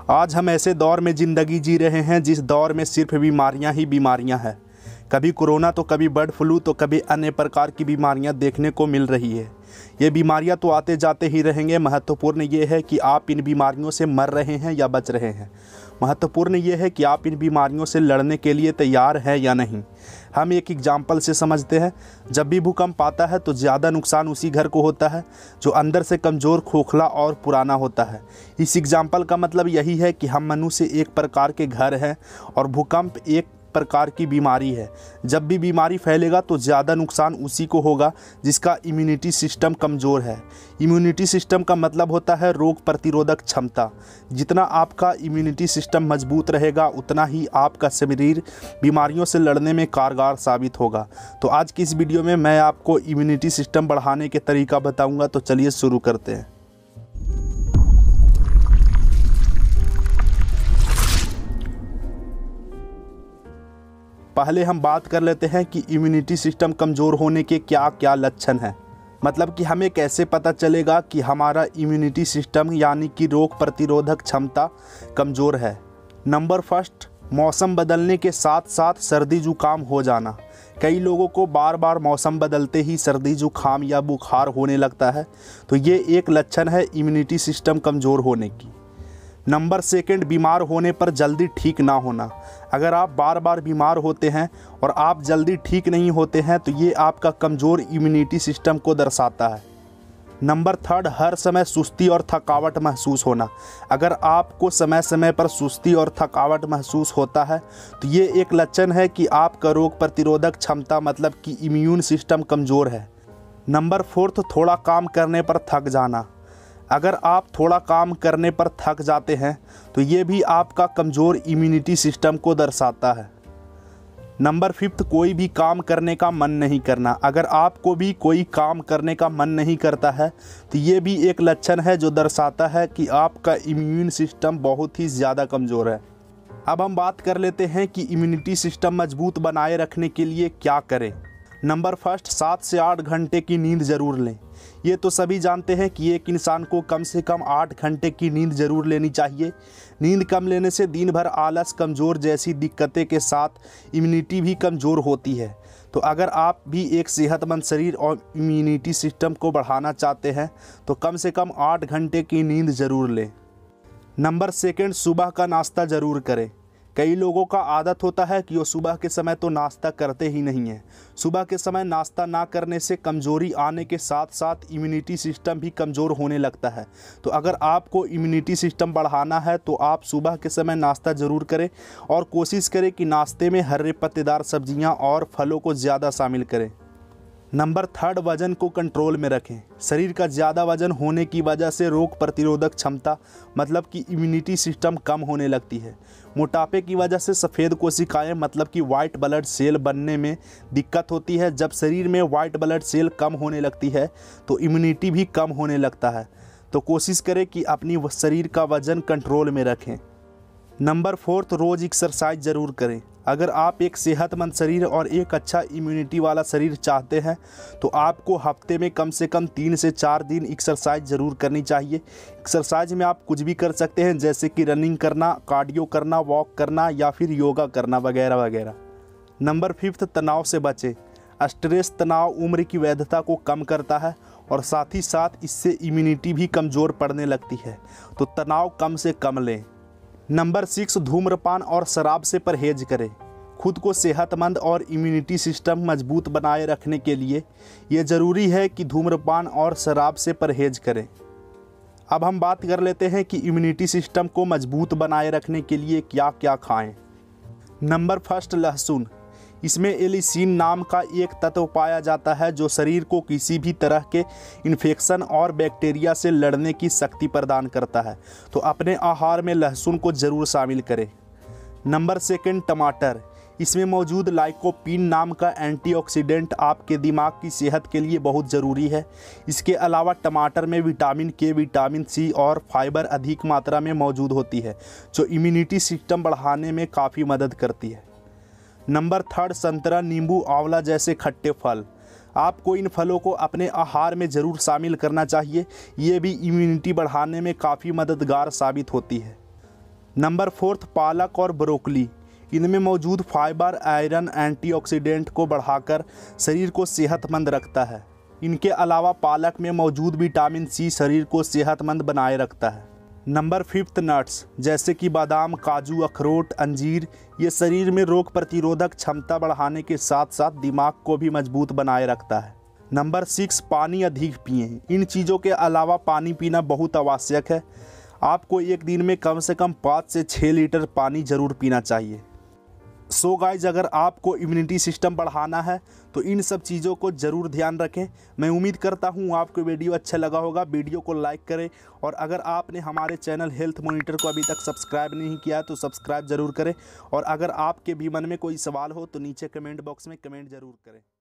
आज हम ऐसे दौर में ज़िंदगी जी रहे हैं जिस दौर में सिर्फ बीमारियां ही बीमारियां हैं। कभी कोरोना तो कभी बर्ड फ्लू तो कभी अन्य प्रकार की बीमारियां देखने को मिल रही है। ये बीमारियां तो आते जाते ही रहेंगे। महत्वपूर्ण ये है कि आप इन बीमारियों से मर रहे हैं या बच रहे हैं। महत्वपूर्ण ये है कि आप इन बीमारियों से लड़ने के लिए तैयार हैं या नहीं। हम एक एग्जाम्पल से समझते हैं। जब भी भूकंप आता है तो ज़्यादा नुकसान उसी घर को होता है जो अंदर से कमज़ोर, खोखला और पुराना होता है। इस एग्जाम्पल का मतलब यही है कि हम मनुष्य एक प्रकार के घर हैं और भूकंप एक प्रकार की बीमारी है। जब भी बीमारी फैलेगा तो ज़्यादा नुकसान उसी को होगा जिसका इम्यूनिटी सिस्टम कमज़ोर है। इम्यूनिटी सिस्टम का मतलब होता है रोग प्रतिरोधक क्षमता। जितना आपका इम्यूनिटी सिस्टम मजबूत रहेगा उतना ही आपका शरीर बीमारियों से लड़ने में कारगर साबित होगा। तो आज की इस वीडियो में मैं आपको इम्यूनिटी सिस्टम बढ़ाने के तरीका बताऊँगा। तो चलिए शुरू करते हैं। पहले हम बात कर लेते हैं कि इम्यूनिटी सिस्टम कमज़ोर होने के क्या क्या लक्षण हैं। मतलब कि हमें कैसे पता चलेगा कि हमारा इम्यूनिटी सिस्टम यानी कि रोग प्रतिरोधक क्षमता कमज़ोर है। नंबर फर्स्ट, मौसम बदलने के साथ साथ सर्दी जुकाम हो जाना। कई लोगों को बार बार मौसम बदलते ही सर्दी जुकाम या बुखार होने लगता है, तो ये एक लक्षण है इम्यूनिटी सिस्टम कमज़ोर होने की। नंबर सेकंड, बीमार होने पर जल्दी ठीक ना होना। अगर आप बार बार बीमार होते हैं और आप जल्दी ठीक नहीं होते हैं तो ये आपका कमज़ोर इम्यूनिटी सिस्टम को दर्शाता है। नंबर थर्ड, हर समय सुस्ती और थकावट महसूस होना। अगर आपको समय समय पर सुस्ती और थकावट महसूस होता है तो ये एक लक्षण है कि आपका रोग प्रतिरोधक क्षमता मतलब कि इम्यून सिस्टम कमज़ोर है। नंबर फोर्थ, थोड़ा काम करने पर थक जाना। अगर आप थोड़ा काम करने पर थक जाते हैं तो ये भी आपका कमज़ोर इम्यूनिटी सिस्टम को दर्शाता है। नंबर फिफ्थ, कोई भी काम करने का मन नहीं करना। अगर आपको भी कोई काम करने का मन नहीं करता है तो ये भी एक लक्षण है जो दर्शाता है कि आपका इम्यून सिस्टम बहुत ही ज़्यादा कमज़ोर है। अब हम बात कर लेते हैं कि इम्यूनिटी सिस्टम मजबूत बनाए रखने के लिए क्या करें। नंबर फर्स्ट, 7 से 8 घंटे की नींद ज़रूर लें। ये तो सभी जानते हैं कि एक इंसान को कम से कम 8 घंटे की नींद ज़रूर लेनी चाहिए। नींद कम लेने से दिन भर आलस, कमज़ोर जैसी दिक्कतें के साथ इम्यूनिटी भी कमज़ोर होती है। तो अगर आप भी एक सेहतमंद शरीर और इम्यूनिटी सिस्टम को बढ़ाना चाहते हैं तो कम से कम 8 घंटे की नींद ज़रूर लें। नंबर सेकंड, सुबह का नाश्ता ज़रूर करें। कई लोगों का आदत होता है कि वो सुबह के समय तो नाश्ता करते ही नहीं हैं। सुबह के समय नाश्ता ना करने से कमज़ोरी आने के साथ साथ इम्यूनिटी सिस्टम भी कमज़ोर होने लगता है। तो अगर आपको इम्यूनिटी सिस्टम बढ़ाना है तो आप सुबह के समय नाश्ता ज़रूर करें और कोशिश करें कि नाश्ते में हरे पत्तेदार सब्जियां और फलों को ज़्यादा शामिल करें। नंबर थर्ड, वज़न को कंट्रोल में रखें। शरीर का ज़्यादा वज़न होने की वजह से रोग प्रतिरोधक क्षमता मतलब कि इम्यूनिटी सिस्टम कम होने लगती है। मोटापे की वजह से सफ़ेद कोशिकाएं मतलब कि वाइट ब्लड सेल बनने में दिक्कत होती है। जब शरीर में वाइट ब्लड सेल कम होने लगती है तो इम्यूनिटी भी कम होने लगता है। तो कोशिश करें कि अपनी शरीर का वज़न कंट्रोल में रखें। नंबर फोर्थ, रोज़ एक्सरसाइज ज़रूर करें। अगर आप एक सेहतमंद शरीर और एक अच्छा इम्यूनिटी वाला शरीर चाहते हैं तो आपको हफ्ते में कम से कम 3 से 4 दिन एक्सरसाइज ज़रूर करनी चाहिए। एक्सरसाइज में आप कुछ भी कर सकते हैं जैसे कि रनिंग करना, कार्डियो करना, वॉक करना या फिर योगा करना वगैरह वगैरह। नंबर फिफ्थ, तनाव से बचें। स्ट्रेस, तनाव उम्र की वैधता को कम करता है और साथ ही साथ इससे इम्यूनिटी भी कमज़ोर पड़ने लगती है। तो तनाव कम से कम लें। नंबर 6, धूम्रपान और शराब से परहेज करें। खुद को सेहतमंद और इम्यूनिटी सिस्टम मजबूत बनाए रखने के लिए ये ज़रूरी है कि धूम्रपान और शराब से परहेज करें। अब हम बात कर लेते हैं कि इम्यूनिटी सिस्टम को मजबूत बनाए रखने के लिए क्या क्या खाएं। नंबर फर्स्ट, लहसुन। इसमें एलिसिन नाम का एक तत्व पाया जाता है जो शरीर को किसी भी तरह के इन्फेक्शन और बैक्टीरिया से लड़ने की शक्ति प्रदान करता है। तो अपने आहार में लहसुन को ज़रूर शामिल करें। नंबर सेकंड, टमाटर। इसमें मौजूद लाइकोपीन नाम का एंटीऑक्सीडेंट आपके दिमाग की सेहत के लिए बहुत ज़रूरी है। इसके अलावा टमाटर में विटामिन के, विटामिन सी और फाइबर अधिक मात्रा में मौजूद होती है जो इम्यूनिटी सिस्टम बढ़ाने में काफ़ी मदद करती है। नंबर थर्ड, संतरा, नींबू, आंवला जैसे खट्टे फल। आपको इन फलों को अपने आहार में ज़रूर शामिल करना चाहिए। ये भी इम्यूनिटी बढ़ाने में काफ़ी मददगार साबित होती है। नंबर 4 पालक और ब्रोकली। इनमें मौजूद फाइबर आयरन एंटीऑक्सीडेंट को बढ़ाकर शरीर को सेहतमंद रखता है। इनके अलावा पालक में मौजूद विटामिन सी शरीर को सेहतमंद बनाए रखता है। नंबर 5 नट्स जैसे कि बादाम, काजू, अखरोट, अंजीर, ये शरीर में रोग प्रतिरोधक क्षमता बढ़ाने के साथ साथ दिमाग को भी मजबूत बनाए रखता है। नंबर 6 पानी अधिक पिएं। इन चीज़ों के अलावा पानी पीना बहुत आवश्यक है। आपको एक दिन में कम से कम 5 से 6 लीटर पानी ज़रूर पीना चाहिए। सो गाइज, अगर आपको इम्यूनिटी सिस्टम बढ़ाना है तो इन सब चीज़ों को ज़रूर ध्यान रखें। मैं उम्मीद करता हूँ आपको वीडियो अच्छा लगा होगा। वीडियो को लाइक करें और अगर आपने हमारे चैनल हेल्थ मॉनिटर को अभी तक सब्सक्राइब नहीं किया तो सब्सक्राइब ज़रूर करें। और अगर आपके भी मन में कोई सवाल हो तो नीचे कमेंट बॉक्स में कमेंट ज़रूर करें।